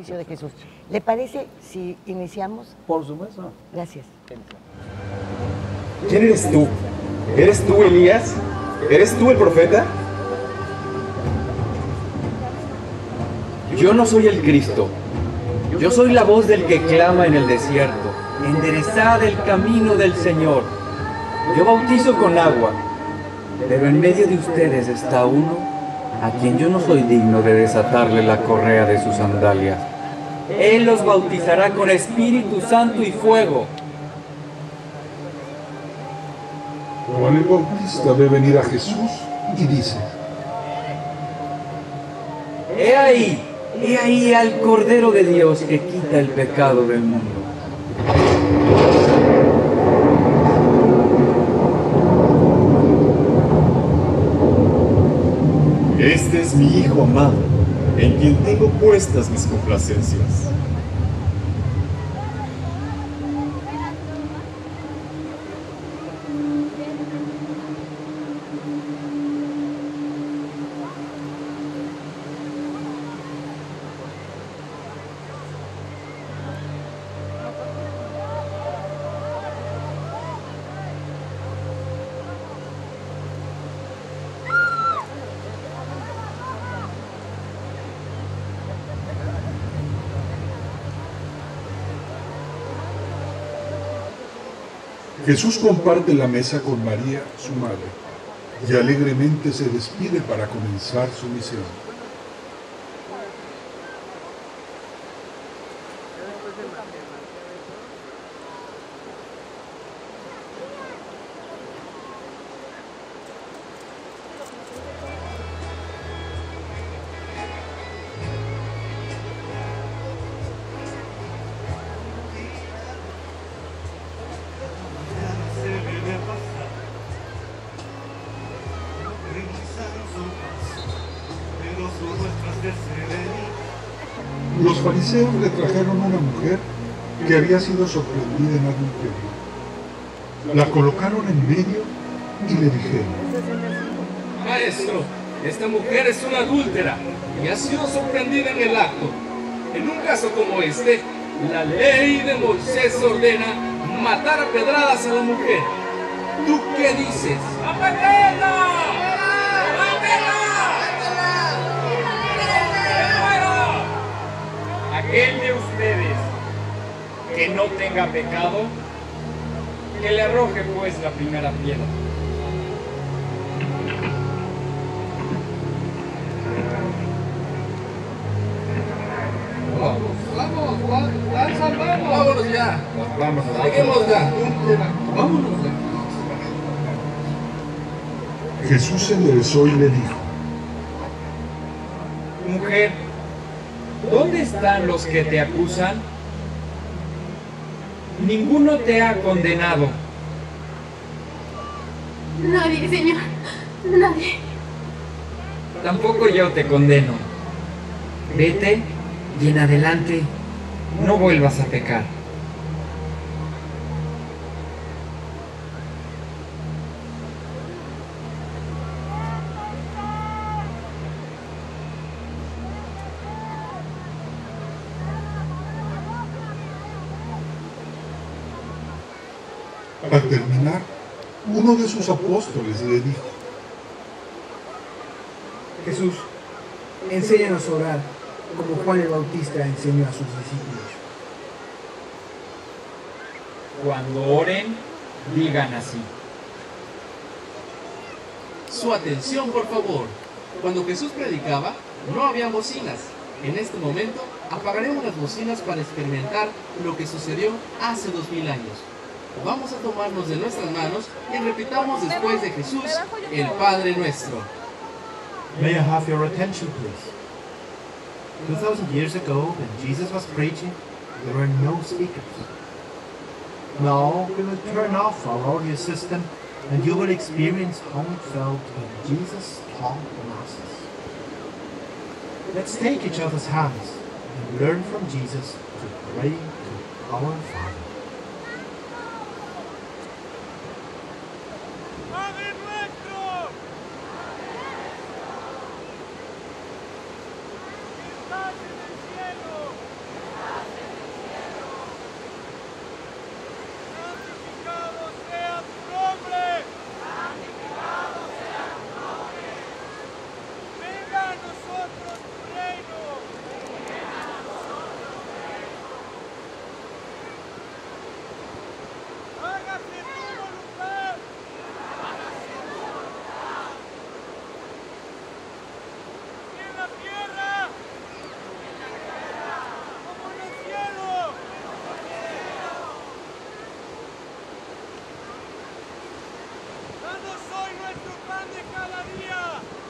sacrificio de Jesús. ¿Le parece si iniciamos? Por supuesto. Gracias. ¿Quién eres tú? ¿Eres tú Elías? ¿Eres tú el profeta? Yo no soy el Cristo. Yo soy la voz del que clama en el desierto. Enderezad el camino del Señor. Yo bautizo con agua, pero en medio de ustedes está uno a quien yo no soy digno de desatarle la correa de sus sandalias. Él los bautizará con Espíritu Santo y fuego. Juan el Bautista ve venir a Jesús y dice: He ahí al Cordero de Dios que quita el pecado del mundo. Este es mi Hijo amado, en quien tengo puestas mis complacencias. Jesús comparte la mesa con María, su madre, y alegremente se despide para comenzar su misión. Los fariseos le trajeron una mujer que había sido sorprendida en adulterio. La colocaron en medio y le dijeron: Maestro, esta mujer es una adúltera y ha sido sorprendida en el acto. En un caso como este, la ley de Moisés ordena matar a pedradas a la mujer. ¿Tú qué dices? ¡Apedréenla! Aquel de ustedes que no tenga pecado, que le arroje pues la primera piedra. Vámonos ya. Lleguemos ya. Vámonos ya. Jesús se enderezó y le dijo: Mujer, ¿dónde están los que te acusan? Ninguno te ha condenado. Nadie, Señor. Nadie. Tampoco yo te condeno. Vete y en adelante no vuelvas a pecar. Al terminar, uno de sus apóstoles le dijo: Jesús, enséñanos a orar, como Juan el Bautista enseñó a sus discípulos. Cuando oren, digan así: Su atención, por favor. Cuando Jesús predicaba, no había bocinas. En este momento, apagaremos las bocinas para experimentar lo que sucedió hace 2000 años. Vamos a tomarnos de nuestras manos y repitamos después de Jesús el Padre Nuestro. May I have your attention, please? 2,000 years ago, when Jesus was preaching, there were no speakers. Now we will turn off our audio system and you will experience how it felt when Jesus taught the masses. Let's take each other's hands and learn from Jesus to pray to our Father. Danos hoy nuestro pan de cada día.